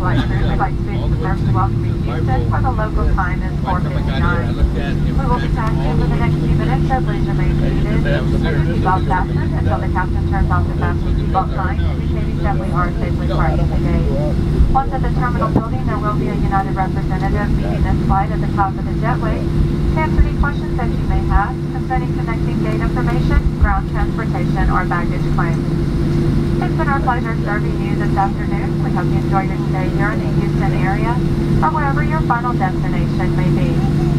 flight crew would like to confirm to welcome you to Houston for the local time is 4:59. We will be taxiing for the next few minutes, so please remain seated. Keep your seatbelt fastened until the captain turns off the fasten seatbelt sign, indicating that we are safely parked the gate. Once at the terminal building, there will be a United representative meeting this flight at the top of the jetway to answer any questions that you may have concerning connecting gate information, ground transportation, or baggage claims. It's been our pleasure serving you this afternoon. We hope you enjoy your stay here in the Houston area or wherever your final destination may be.